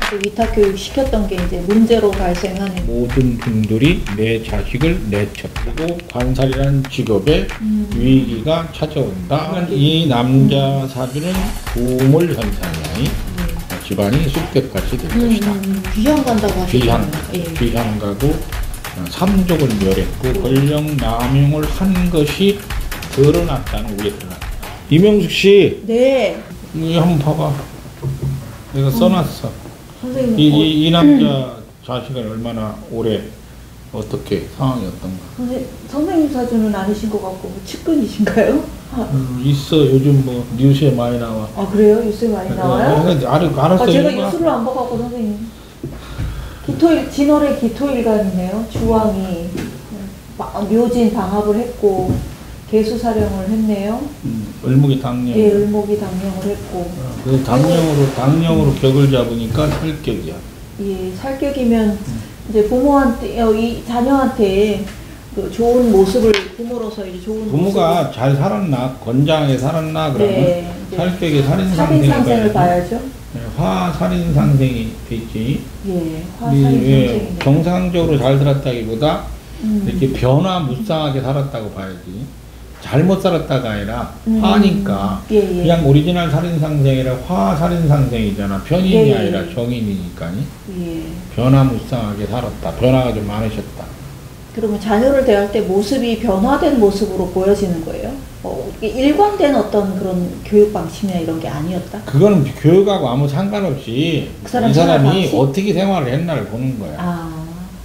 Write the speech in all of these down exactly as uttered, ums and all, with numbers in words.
위탁교육 시켰던 게 이제 문제로 발생하는 모든 분들이 내 자식을 내쳤다. 그리고 관살이라는 직업에 음. 위기가 찾아온다. 이 남자 사주는 우물 현상이 음. 집안이 쑥대밭이 될 음, 것이다. 음, 귀향 간다고 귀향, 하시잖아요. 예. 귀향 가고 삼족을 멸했고 권력 남용을 한 것이 드러났다는 우에 드러났다. 이명숙 씨, 네. 이거 한번 봐봐. 내가 써놨어. 선생님, 이, 어, 이, 이 남자 자식은 얼마나 오래 어떻게 상황이 어떤가? 선생, 선생님 사주는 아니신 것 같고 뭐 측근이신가요? 아, 음, 있어. 요즘 뭐 뉴스에 많이 나와. 아 그래요? 뉴스에 많이 나와요? 알, 알았어. 아, 제가 이거. 뉴스를 안 봐갖고 선생님. 기토일, 진월의 기토일간이네요. 주왕이 묘진 방합을 했고 개수사령을 했네요. 음, 을목이 당령. 예, 을목이 당령을 했고. 어, 그 당령으로 당령으로 격을 잡으니까 살격이야. 예, 살격이면 이제 부모한테, 어, 이 자녀한테 그 좋은 모습을 부모로서 이제 좋은 부모가 모습을, 잘 살았나 건장하게 살았나 그러면 네, 살격의 살인 살인 상생을 상생이 봐야죠. 화 살인 상생이 돼 있지. 예, 화 이, 살인 예, 상생이네. 정상적으로 잘 살았다기보다 음. 이렇게 변화무쌍하게 살았다고 봐야지. 잘못 살았다가 아니라 음. 화니까 예, 예. 그냥 오리지널 살인 상생이라 화 살인 상생이잖아. 편인이 예, 예. 아니라 정인이니까. 예. 변화무쌍하게 살았다. 변화가 좀 많으셨다. 그러면 자녀를 대할 때 모습이 변화된 모습으로 보여지는 거예요? 어, 이게 일관된 어떤 그런 교육 방식이나 이런 게 아니었다? 그거는 교육하고 아무 상관없이 그 사람 이 사람이 생활 방식? 어떻게 생활을 했나를 보는 거야. 아.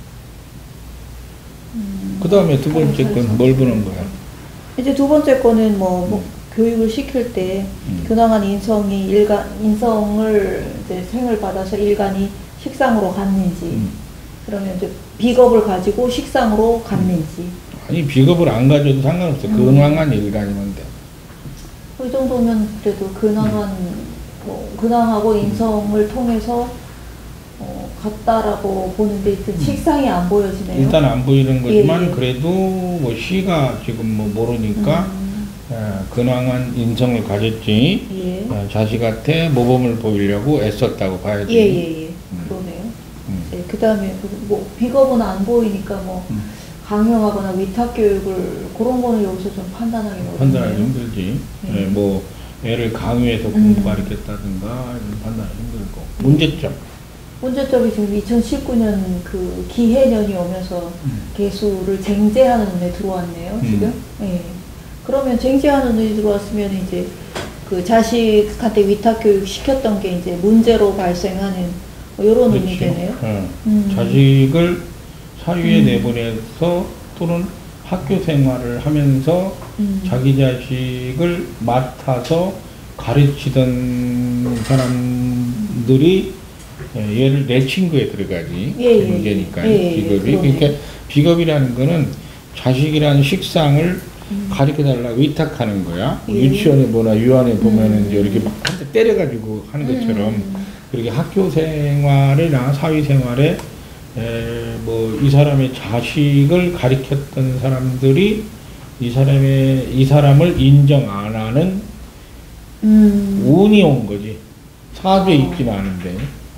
음, 그 다음에 두 번째 건 뭘 보는 거야? 이제 두 번째 거는 뭐, 뭐 음. 교육을 시킬 때 음. 교당한 인성이 일간 인성을 이제 생을 받아서 일간이 식상으로 갔는지, 음. 그러면 이제 비겁을 가지고 식상으로 갔는지. 아니 비겁을 안 가져도 상관없어. 음. 근황한 일간이면 돼. 그 정도면 그래도 근황한, 뭐, 근황하고 인성을 통해서, 어, 같다라고 보는데, 일단 식상이 안 보여지네요. 일단 안 보이는 거지만 예, 예. 그래도 뭐 시가 지금 뭐 모르니까 음, 어, 근황한 인성을 가졌지. 예. 어, 자식한테 모범을 보이려고 애썼다고 봐야지. 예, 예, 예. 음. 그러네요. 음. 예, 그 다음에, 뭐, 비겁은 안 보이니까 뭐, 음. 강요하거나 위탁교육을, 그런 거는 여기서 좀 판단하기 어렵네요. 판단하기 힘들지. 네. 예, 뭐 애를 강요해서 음. 공부 가르쳤다든가 이런 판단하기 힘들고. 문제점. 문제점이 지금 이천십구 년 그 기해년이 오면서 음. 개수를 쟁제하는 운에 들어왔네요, 음. 지금. 예. 그러면 쟁제하는 운이 들어왔으면 이제 그 자식한테 위탁교육 시켰던 게 이제 문제로 발생하는 뭐 이런 운이 그렇죠. 되네요. 어. 음. 자식을 사유에 음. 내보내서 또는 학교 생활을 하면서 음. 자기 자식을 맡아서 가르치던 사람들이 예, 얘를 내 친구에 들어가지. 예, 예, 문제니까 예, 예, 비겁이. 그러네. 그러니까 비겁이라는 거는 자식이라는 식상을 음. 가르쳐달라고 위탁하는 거야. 예. 유치원에 뭐나 유한에 보면은 음. 이제 이렇게 막 한 대 때려가지고 하는 것처럼 음. 그렇게 학교 생활이나 사회 생활에 뭐 이 사람의 자식을 가르쳤던 사람들이 이 사람의 이 사람을 인정 안 하는 음. 운이 온 거지. 사주에 어. 있지는 않은데.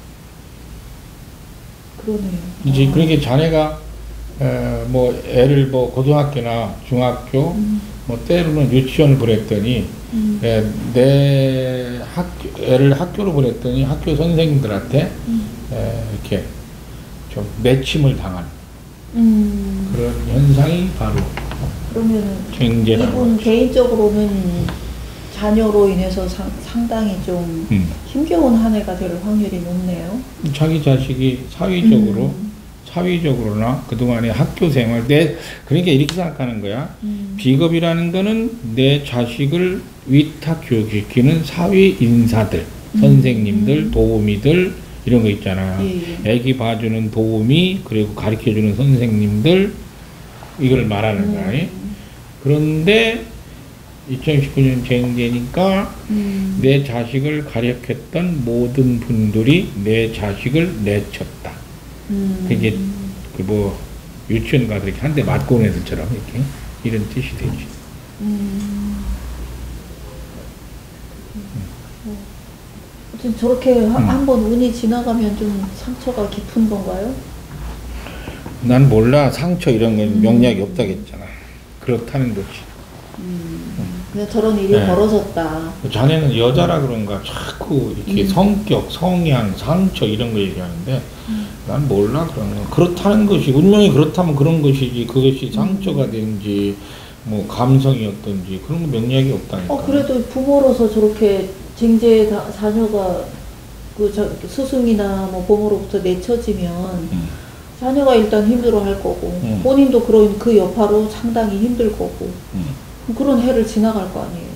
그러네요. 이제 어. 그렇게 자네가 에, 뭐 애를 뭐 고등학교나 중학교 음. 뭐 때로는 유치원을 보냈더니 음. 에, 내 학교 애를 학교로 보냈더니 학교 선생님들한테 음. 에, 이렇게 좀 내침을 당한 음. 그런 현상이 바로 그러면은 쟁제라고. 이분 개인적으로는 자녀로 인해서 상, 상당히 좀 음. 힘겨운 한 해가 될 확률이 높네요. 자기 자식이 사회적으로 음. 사회적으로나 그동안의 학교 생활 내 그러니까 이렇게 생각하는 거야. 음. 비겁이라는 거는 내 자식을 위탁 교육시키는 사회 인사들, 음. 선생님들, 도우미들 이런 거 있잖아. 예, 예. 애기 봐주는 도우미 그리고 가르쳐주는 선생님들 이걸 말하는 거야. 음. 그런데 이천십구 년 쟁제니까 음. 내 자식을 가르쳤던 모든 분들이 내 자식을 내쳤다. 음. 그게 그 뭐 유치원 가서 이렇게 한 대 맞고 온 애들처럼 이렇게 이런 뜻이 되지. 음. 좀 저렇게 음. 한번 운이 지나가면 좀 상처가 깊은 건가요? 난 몰라. 상처 이런 건 음. 명약이 없다겠잖아. 그렇다는 거지. 음, 그냥 저런 일이 네. 벌어졌다. 자네는 여자라 그런가 자꾸 이렇게 음. 성격, 성향, 상처 이런 거 얘기하는데 음. 난 몰라 그런 거. 그렇다는 것이 운명이 그렇다면 그런 것이지 그것이 상처가 되는지 뭐 감성이었던지 그런 거 명약이 없다니까. 어, 그래도 부모로서 저렇게 쟁제 다- 자녀가 그 저, 스승이나 뭐 부모로부터 내쳐지면 음. 자녀가 일단 힘들어 할 거고 음. 본인도 그런 그 여파로 상당히 힘들 거고 음. 그런 해를 지나갈 거 아니에요.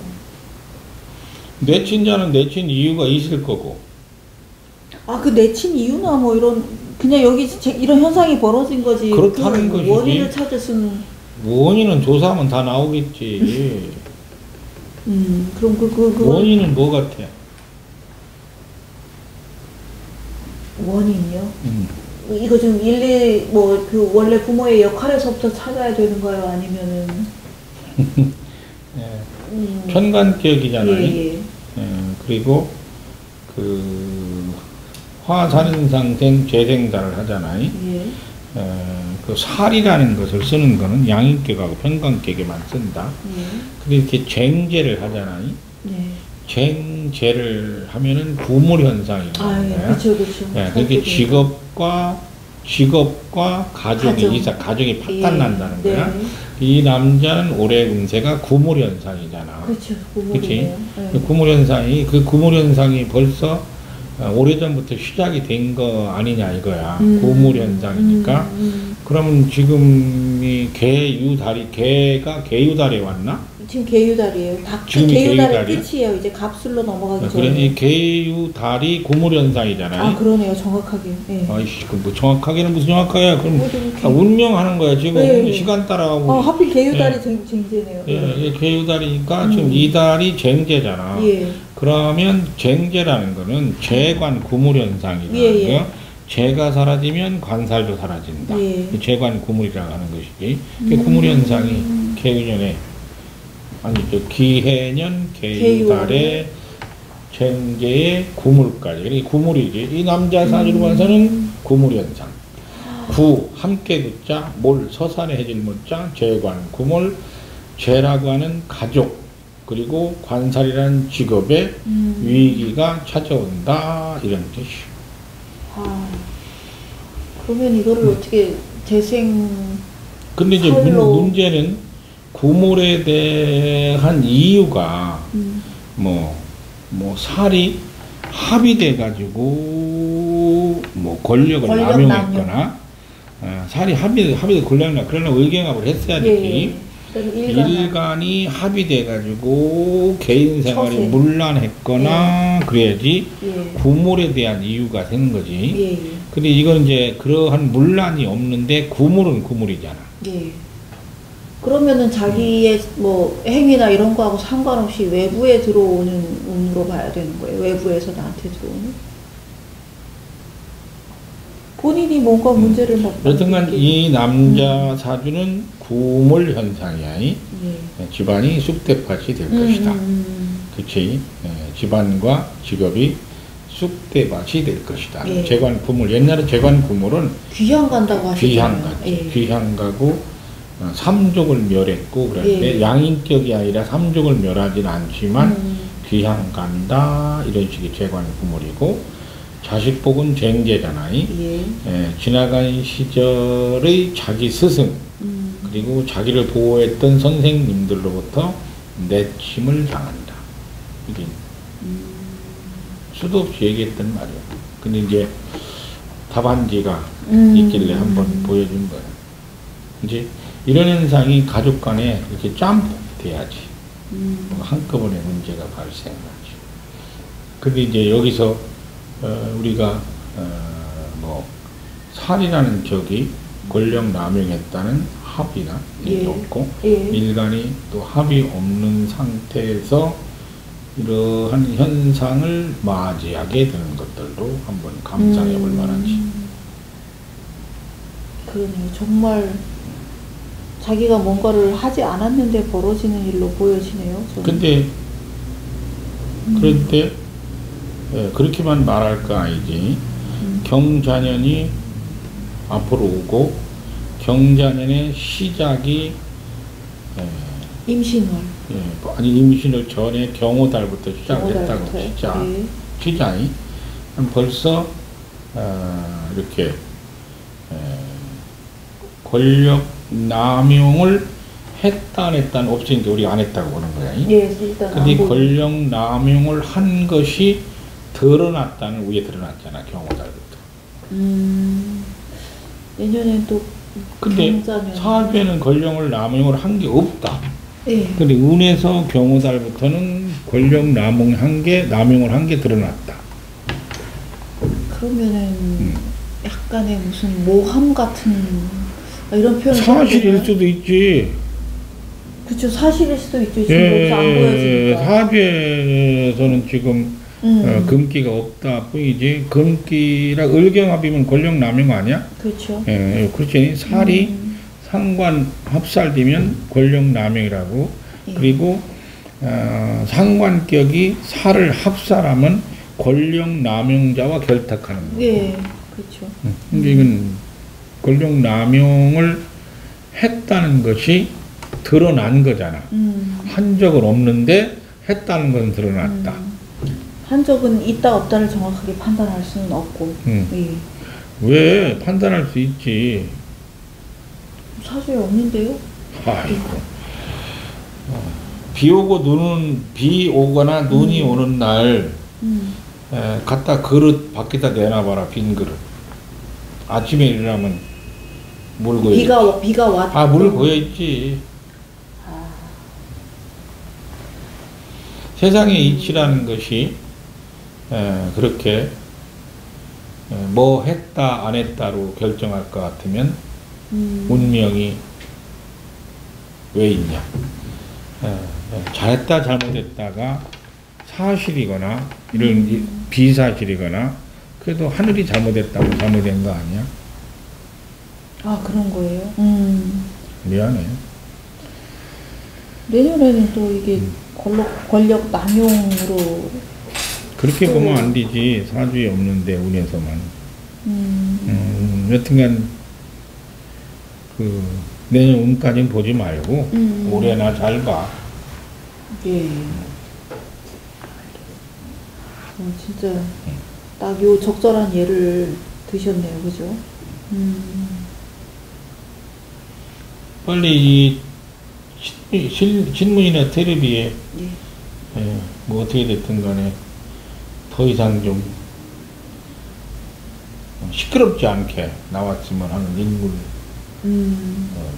내친 자는 내친 이유가 있을 거고. 아, 그 내친 이유나 뭐 이런 그냥 여기 제- 이런 현상이 벌어진 거지. 그렇다는 그 것이지. 원인을 찾을 수는 원인은 조사하면 다 나오겠지. 음 그럼 그 그 그 원인은 뭐 같아? 원인이요? 음. 이거 좀 일일이 뭐 그 원래 부모의 역할에서부터 찾아야 되는 거예요? 아니면은 예. 음, 편관격이잖아요. 예, 예. 예, 그리고 그 화살인상생 재생자를 하잖아요. 예. 예, 그 살이라는 것을 쓰는 거는 양인격하고 편관격에만 쓴다. 예. 근데 이렇게 쟁제를 하잖아요. 네. 쟁제를 하면은 구물 현상이 아, 나는 예. 거야. 그쵸, 그쵸. 예, 그렇게 직업과 직업과 가족이 가정. 이사 가족이 파탄난다는 예. 거야. 네. 이 남자는 올해 운세가 구물 현상이잖아. 그렇죠. 그치? 구물이네요. 그 구물 현상이 그 구물 현상이 벌써 어, 오래전부터 시작이 된 거 아니냐 이거야. 음. 구물 현상이니까. 음, 음. 그러면 지금이 개유달이 개가 개유달에 왔나? 지금 개유달이에요. 다 지금이 개유달의 개유달이야? 끝이에요. 이제 갑술로 넘어가기 아, 전에. 그래 이 개유달이 구물 현상이잖아요. 아, 그러네요. 정확하게. 예. 아이씨, 그 뭐 정확하게는 무슨 정확하게야? 그럼 뭐 좀 다 운명하는 거야 지금. 네. 시간 따라가고. 어, 하필 개유달이 예. 쟁- 쟁제네요. 예, 예, 개유달이니까 음. 지금 이 달이 쟁제잖아. 예. 그러면 쟁제라는 거는 재관 구물현상이라는 예, 예. 거예요. 재가 사라지면 관살도 사라진다. 예. 재관 구물이라고 하는 것이지. 그 음. 구물현상이 개유년에 아니 저 기해년 개유달에 쟁제의 구물까지. 이게 구물이지. 이 남자 사주로 봐서는 음. 구물현상. 구 함께 구자 몰 서산에 해질 못자 재관 구물 재라고 하는 가족 그리고 관살이라는 직업에 음. 위기가 찾아온다 이런 뜻이. 아, 그러면 이거를 음. 어떻게 재생 근데 이제 살로- 문, 문제는 구물에 대한 이유가 음. 뭐, 뭐 살이 합의돼 가지고 뭐 권력을 권력 남용했거나 어, 살이 합의 합의돼 권력을 남- 그러나 의경합을 했어야 되지. 예, 예. 그럼 일간 일간이 합의돼 가지고 개인 생활이 처세. 문란했거나 그래야지 예. 구물에 대한 이유가 되는 거지. 예, 예. 근데 이건 이제 그러한 문란이 없는데 구물은 구물이잖아. 예. 그러면은 자기의 뭐 행위나 이런 거하고 상관없이 외부에 들어오는 운으로 봐야 되는 거예요. 외부에서 나한테 들어오는. 본인이 뭔가 문제를 막. 여튼간 느끼고. 이 남자 사주는 구물 현상이야. 이. 예. 집안이 쑥대밭이 될 음, 것이다. 음, 그치? 예, 집안과 직업이 쑥대밭이 될 것이다. 예. 재관 구물 옛날에 재관 구물은 귀향 간다고 하시잖아요. 귀향 갔지. 예. 귀향 가고 어, 삼족을 멸했고 그런데 예. 양인격이 아니라 삼족을 멸하진 않지만 음. 귀향 간다 이런 식의 재관 구물이고 자식복은 쟁제잖아요. 예. 예, 지나간 시절의 자기 스승 음. 그리고 자기를 보호했던 선생님들로부터 내침을 당한다. 이게 음. 수도 없이 얘기했던 말이야. 근데 이제 답안지가 음. 있길래 한번 보여준 거야. 이제 이런 현상이 가족 간에 이렇게 짬뽕돼야지 음. 한꺼번에 문제가 발생하지. 근데 이제 여기서 어, 우리가 어, 뭐 살이라는 적이 권력 남용했다는 합의나 이게 예. 없고 예. 일간이 또 합의 없는 상태에서 이러한 현상을 맞이하게 되는 것들도 한번 감상해 볼 음. 만하지. 그러네요. 정말 자기가 뭔가를 하지 않았는데 벌어지는 일로 보여지네요. 저는. 근데 음. 그런데 예, 그렇게만 말할 거 아니지. 음. 경자년이 앞으로 오고 경자년의 시작이 예, 임신월. 예, 아니 임신을 전에 경호달부터 시작했다고 경호달부터요? 시작 네. 시작이 그럼 벌써 어, 이렇게 에, 권력 남용을 했다 안 했다 없으니까 우리가 안 했다고 보는 거야. 예, 일단 근데 안 보고. 권력 남용을 한 것이 드러났다는 위에 드러났잖아 경호달부터. 음, 내년엔 또 근데 경자년. 사주에는 권력을 남용을 한 게 없다. 예. 근데 운에서 경호달부터는 권력 남용한 게 남용을 한 게 드러났다. 그러면은 음. 약간의 무슨 모함 같은 이런 표현. 사실일 수도 있지. 그렇죠. 사실일 수도 있죠. 지금 예, 여기서 안 보여지니까. 사주에서는 지금 음. 어, 금기가 없다 뿐이지. 금기라 을경합이면 권력 남용 아니야? 그렇죠. 예, 그렇지. 살이 음. 상관 합살되면 권력 남용이라고. 예. 그리고 어, 상관격이 살을 합살하면 권력 남용자와 결탁하는 거예요. 예, 그렇죠. 음, 근데 이건 권력 남용을 했다는 것이 드러난 거잖아. 음. 한 적은 없는데 했다는 것은 드러났다. 음. 한 적은 있다 없다를 정확하게 판단할 수는 없고. 음. 예. 왜 판단할 수 있지? 사주에 없는데요? 아이고. 어, 비 오고 눈은 비 오거나 눈이 음. 오는 날 음. 에, 갖다 그릇 밖에다 내놔봐라. 빈 그릇. 아침에 일어나면 물 고여. 비가 와- 비가 왔. 아, 물 고여 있지. 아. 세상의 이치라는 것이 에, 그렇게 에, 뭐 했다 안 했다로 결정할 것 같으면 음. 운명이 왜 있냐? 에, 에, 잘했다 잘못했다가 사실이거나 이런 음. 이- 비사실이거나 그래도 하늘이 잘못했다고 잘못된 거 아니야? 아, 그런 거예요. 음. 미안해. 내년에는 또 이게 음. 권력 권력 남용으로. 그렇게 또- 보면 안 되지. 사주에 없는데 운에서만. 음. 음, 여튼간 그 내년 운까지는 보지 말고 음. 올해나 잘 봐. 예. 어, 진짜 딱 요 적절한 예를 드셨네요, 그죠? 음. 빨리 이 신- 신- 신문이나 텔레비에 예. 예, 뭐 어떻게 됐든 간에 더 이상 좀 시끄럽지 않게 나왔으면 하는 인물. 음. 어,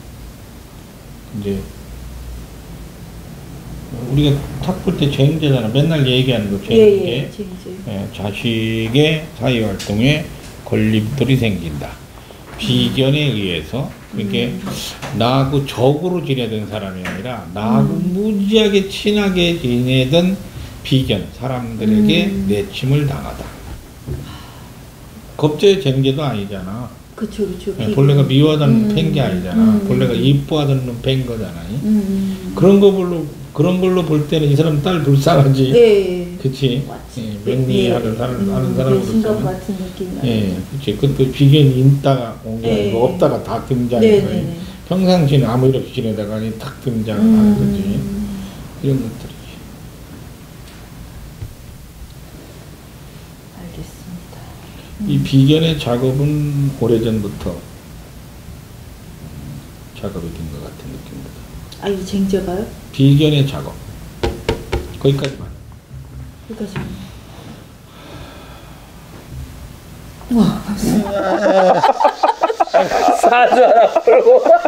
이제 우리가 탁 볼 때 쟁제잖아. 맨날 얘기하는 거 예, 쟁제. 예, 쟁제. 예, 자식의 사회활동에 걸림돌이 생긴다. 비견에 의해서 그게 음. 나하고 적으로 지내던 사람이 아니라 나하고 음. 무지하게 친하게 지내던 비견 사람들에게 음. 내침을 당하다. 겁제의 쟁제도 아니잖아. 그쵸, 그쵸. 예, 비- 본래가 미워하던 음. 팬 게 아니잖아. 음. 본래가 이뻐하던 놈 팬 거잖아. 음. 음. 그런 거 별로 그런 걸로 볼 때는 이 사람 딸 불쌍하지. 예. 그치? 맞지. 예, 맹리하는 사람, 음, 하는 배신감 사람으로서는. 같은 느낌이 예, 나요. 그치. 그것도 비견이 있다가 온 게 아니고 예. 없다가 다 등장한 네, 거예요. 네, 네. 평상시는 아무 일 없이 지내다가니 탁 등장하는 거지. 음. 이런 것들이지. 알겠습니다. 이 비견의 작업은 오래전부터 작업이 된 것 같은 느낌입니다. 아, 이 쟁제가요? 비견의 작업. 거기까지만. 여기까지. 와. 사주 하나 풀고